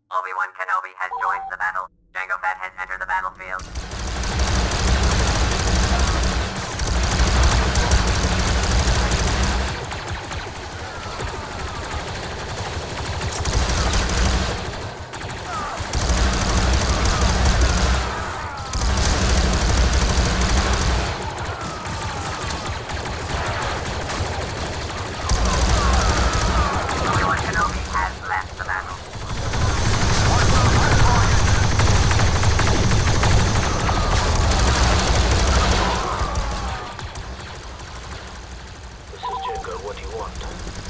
Obi-Wan Kenobi has joined the battle. Jango Fett has entered the battlefield. Obi-Wan Kenobi has left the battle. This is Jango. What do you want?